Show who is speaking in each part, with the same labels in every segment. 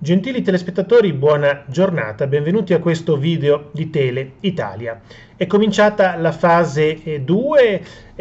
Speaker 1: Gentili telespettatori, buona giornata, benvenuti a questo video di Tele Italia. È cominciata la fase 2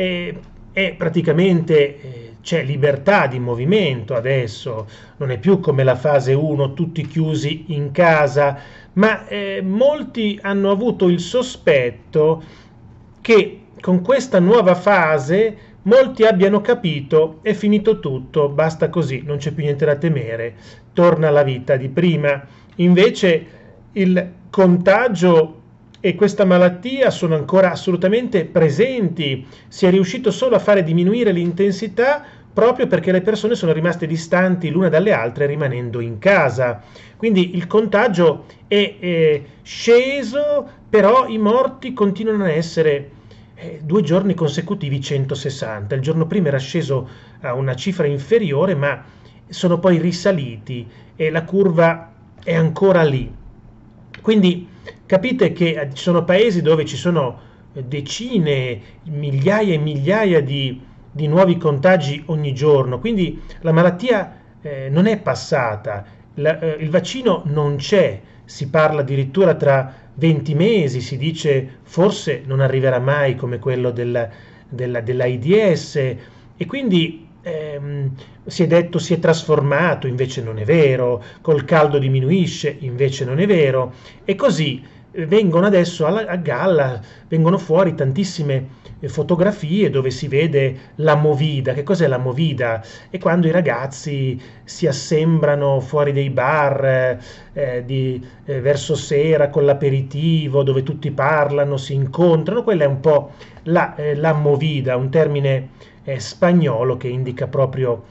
Speaker 1: e praticamente c'è libertà di movimento adesso, non è più come la fase 1, tutti chiusi in casa, ma molti hanno avuto il sospetto che con questa nuova fase molti abbiano capito è finito tutto, basta così, non c'è più niente da temere, torna la vita di prima. Invece il contagio e questa malattia sono ancora assolutamente presenti, si è riuscito solo a fare diminuire l'intensità proprio perché le persone sono rimaste distanti l'una dalle altre rimanendo in casa. Quindi il contagio è sceso, però i morti continuano a essere 2 giorni consecutivi 160. Il giorno prima era sceso a una cifra inferiore, ma sono poi risaliti e la curva è ancora lì. Quindi capite che ci sono paesi dove ci sono decine, migliaia e migliaia di nuovi contagi ogni giorno, quindi la malattia non è passata, il vaccino non c'è, si parla addirittura tra 20 mesi, si dice forse non arriverà mai come quello dell'AIDS e quindi si è detto si è trasformato, invece non è vero, col caldo diminuisce, invece non è vero, e così vengono adesso a galla, vengono fuori tantissime fotografie dove si vede la movida. Che cos'è la movida? È quando i ragazzi si assembrano fuori dei bar verso sera con l'aperitivo, dove tutti parlano, si incontrano. Quella è un po' la movida, un termine spagnolo che indica proprio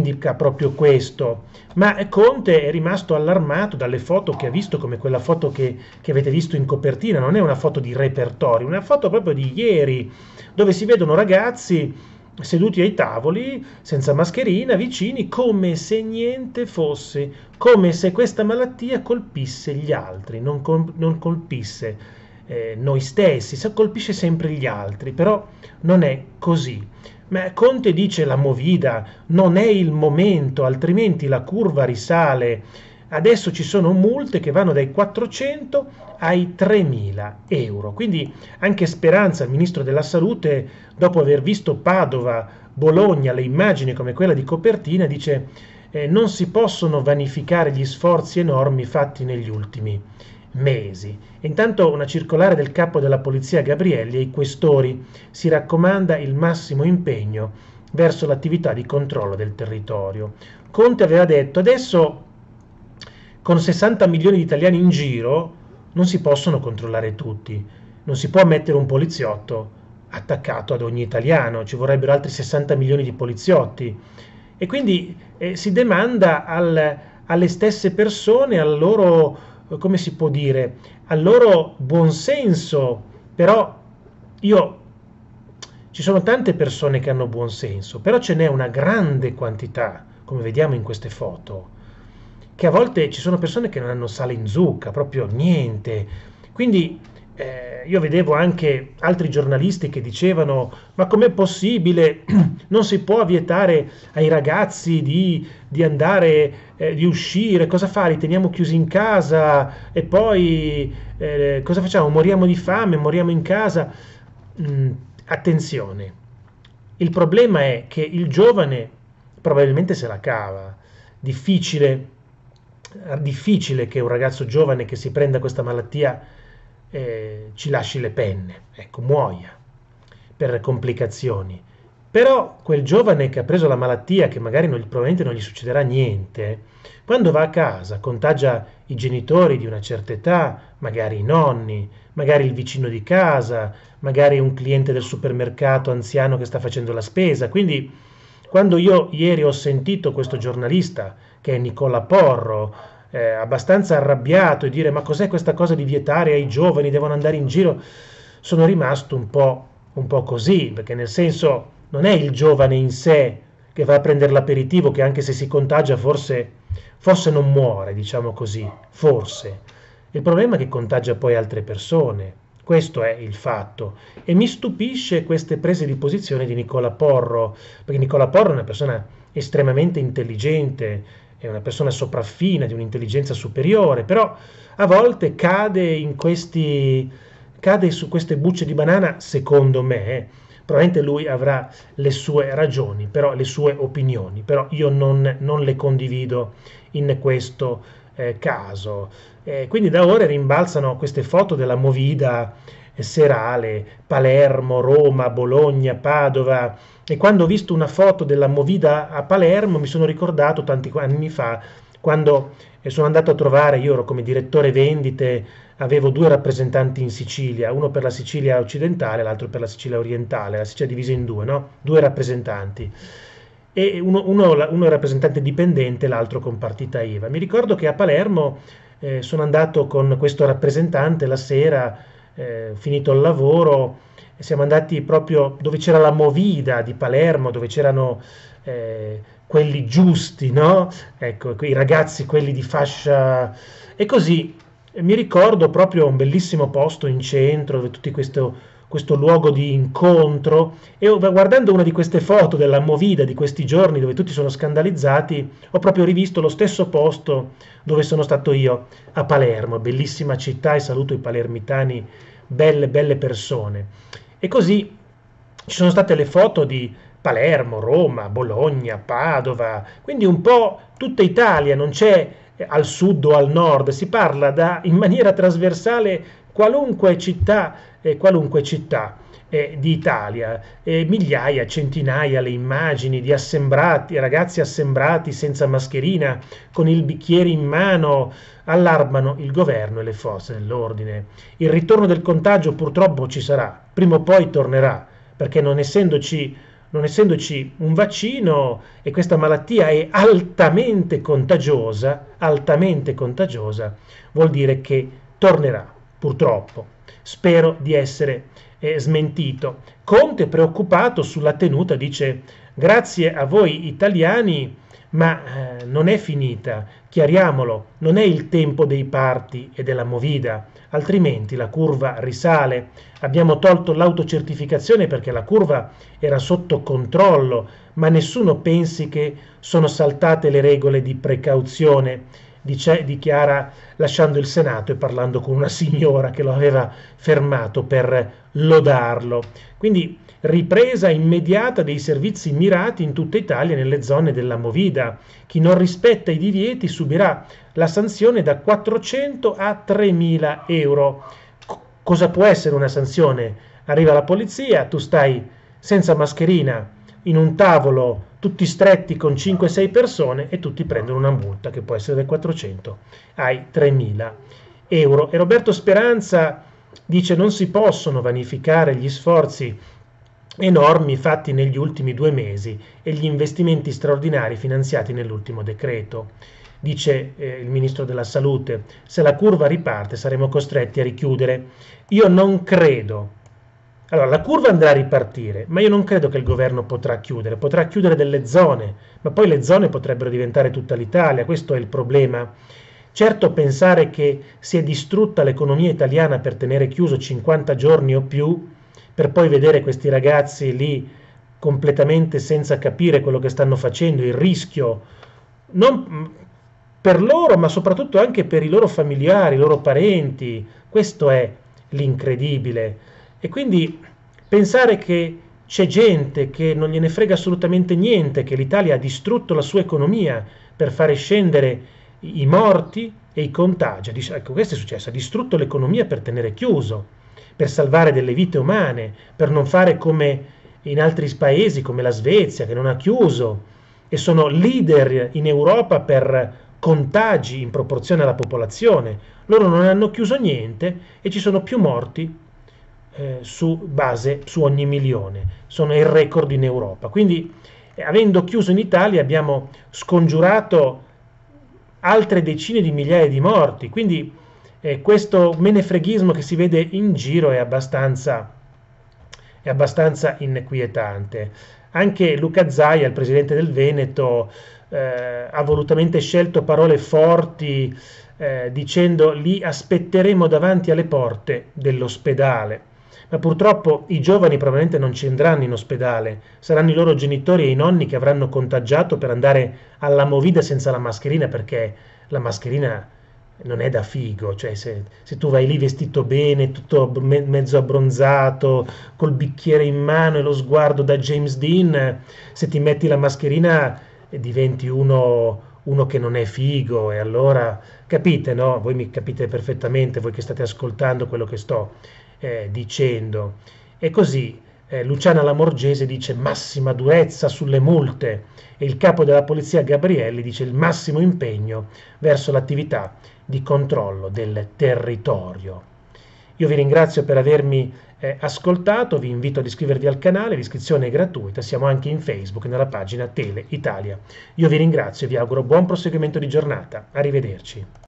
Speaker 1: questo. Ma Conte è rimasto allarmato dalle foto che ha visto, come quella foto che avete visto in copertina. Non è una foto di repertorio, una foto proprio di ieri, dove si vedono ragazzi seduti ai tavoli senza mascherina, vicini, come se niente fosse, come se questa malattia colpisse gli altri, non colpisse noi stessi, colpisce sempre gli altri, però non è così. Ma Conte dice la movida non è il momento, altrimenti la curva risale. Adesso ci sono multe che vanno dai 400 ai 3.000 euro. Quindi anche Speranza, il ministro della Salute, dopo aver visto Padova, Bologna, le immagini come quella di copertina, dice non si possono vanificare gli sforzi enormi fatti negli ultimi mesi. Intanto una circolare del capo della polizia Gabrielli ai questori si raccomanda il massimo impegno verso l'attività di controllo del territorio. Conte aveva detto adesso con 60 milioni di italiani in giro non si possono controllare tutti, non si può mettere un poliziotto attaccato ad ogni italiano, ci vorrebbero altri 60 milioni di poliziotti e quindi si demanda alle stesse persone, al loro, come si può dire, al loro buonsenso. Però ci sono tante persone che hanno buonsenso, però ce n'è una grande quantità, come vediamo in queste foto, che a volte ci sono persone che non hanno sale in zucca, proprio niente. Quindi io vedevo anche altri giornalisti che dicevano ma com'è possibile, non si può vietare ai ragazzi di andare, di uscire, cosa fare, li teniamo chiusi in casa e poi cosa facciamo, moriamo di fame, moriamo in casa. Attenzione, il problema è che il giovane probabilmente se la cava, difficile che un ragazzo giovane che si prenda questa malattia ci lasci le penne, ecco, muoia per complicazioni. Però quel giovane che ha preso la malattia, che magari probabilmente non gli succederà niente, quando va a casa contagia i genitori di una certa età, magari i nonni, magari il vicino di casa, magari un cliente del supermercato anziano che sta facendo la spesa. Quindi quando io ieri ho sentito questo giornalista, che è Nicola Porro, abbastanza arrabbiato e dire ma cos'è questa cosa di vietare ai giovani, devono andare in giro, sono rimasto un po' così, perché nel senso non è il giovane in sé che va a prendere l'aperitivo, che anche se si contagia forse non muore, diciamo così, forse. Il problema è che contagia poi altre persone, questo è il fatto. E mi stupisce queste prese di posizione di Nicola Porro, perché Nicola Porro è una persona estremamente intelligente, è una persona sopraffina, di un'intelligenza superiore, però a volte cade su queste bucce di banana, secondo me. Probabilmente lui avrà le sue ragioni, però le sue opinioni, però io non le condivido in questo caso. Quindi da ora rimbalzano queste foto della movida serale, Palermo, Roma, Bologna, Padova, e quando ho visto una foto della movida a Palermo mi sono ricordato tanti anni fa, quando sono andato a trovare, io ero come direttore vendite, avevo due rappresentanti in Sicilia, uno per la Sicilia occidentale, l'altro per la Sicilia orientale, la Sicilia divisa in due, no? Due rappresentanti. E uno è rappresentante dipendente, l'altro con partita IVA. Mi ricordo che a Palermo sono andato con questo rappresentante la sera, finito il lavoro, e siamo andati proprio dove c'era la movida di Palermo, dove c'erano quelli giusti, no? Ecco, quei ragazzi, quelli di fascia. E così mi ricordo proprio un bellissimo posto in centro, dove tutti questo luogo di incontro, e guardando una di queste foto della movida di questi giorni dove tutti sono scandalizzati, ho proprio rivisto lo stesso posto dove sono stato io a Palermo, bellissima città, e saluto i palermitani, belle, belle persone. E così ci sono state le foto di Palermo, Roma, Bologna, Padova, quindi un po' tutta Italia, non c'è al sud o al nord, si parla in maniera trasversale qualunque città d'Italia, migliaia, centinaia le immagini di ragazzi assembrati senza mascherina, con il bicchiere in mano, allarmano il governo e le forze dell'ordine. Il ritorno del contagio purtroppo ci sarà, prima o poi tornerà, perché non essendoci un vaccino, e questa malattia è altamente contagiosa, vuol dire che tornerà, purtroppo. Spero di essere smentito. Conte, preoccupato sulla tenuta, dice: grazie a voi italiani, ma non è finita, chiariamolo, non è il tempo dei party e della movida, altrimenti la curva risale. Abbiamo tolto l'autocertificazione perché la curva era sotto controllo, ma nessuno pensi che sono saltate le regole di precauzione, dichiara, lasciando il Senato e parlando con una signora che lo aveva fermato per lodarlo. Quindi ripresa immediata dei servizi mirati in tutta Italia nelle zone della movida. Chi non rispetta i divieti subirà la sanzione da 400 a 3.000 euro. Cosa può essere una sanzione? Arriva la polizia, tu stai senza mascherina in un tavolo tutti stretti con 5-6 persone e tutti prendono una multa che può essere da 400 ai 3.000 euro. E Roberto Speranza dice: non si possono vanificare gli sforzi enormi fatti negli ultimi 2 mesi e gli investimenti straordinari finanziati nell'ultimo decreto. Dice il ministro della Salute: se la curva riparte saremo costretti a richiudere. Io non credo. Allora, la curva andrà a ripartire, ma io non credo che il governo potrà chiudere delle zone, ma poi le zone potrebbero diventare tutta l'Italia, questo è il problema. Certo, pensare che si è distrutta l'economia italiana per tenere chiuso 50 giorni o più, per poi vedere questi ragazzi lì completamente senza capire quello che stanno facendo, il rischio, non per loro, ma soprattutto anche per i loro familiari, i loro parenti, questo è l'incredibile. E quindi pensare che c'è gente che non gliene frega assolutamente niente, che l'Italia ha distrutto la sua economia per fare scendere i morti e i contagi. Ecco, questo è successo, ha distrutto l'economia per tenere chiuso, per salvare delle vite umane, per non fare come in altri paesi, come la Svezia, che non ha chiuso, e sono leader in Europa per contagi in proporzione alla popolazione. Loro non hanno chiuso niente e ci sono più morti su ogni milione, sono il record in Europa. Quindi avendo chiuso in Italia abbiamo scongiurato altre decine di migliaia di morti, quindi questo menefreghismo che si vede in giro è abbastanza inquietante. Anche Luca Zaia, il presidente del Veneto, ha volutamente scelto parole forti, dicendo: li aspetteremo davanti alle porte dell'ospedale. ma purtroppo i giovani probabilmente non ci andranno in ospedale, saranno i loro genitori e i nonni che avranno contagiato per andare alla movida senza la mascherina, perché la mascherina non è da figo, cioè se tu vai lì vestito bene, tutto mezzo abbronzato, col bicchiere in mano e lo sguardo da James Dean, se ti metti la mascherina diventi uno che non è figo, e allora capite, no? Voi mi capite perfettamente, voi che state ascoltando quello che sto dicendo. E così Luciana Lamorgese dice massima durezza sulle multe e il capo della polizia Gabrielli dice il massimo impegno verso l'attività di controllo del territorio. Io vi ringrazio per avermi ascoltato, vi invito ad iscrivervi al canale, l'iscrizione è gratuita, siamo anche in Facebook nella pagina Tele Italia. Io vi ringrazio e vi auguro buon proseguimento di giornata, arrivederci.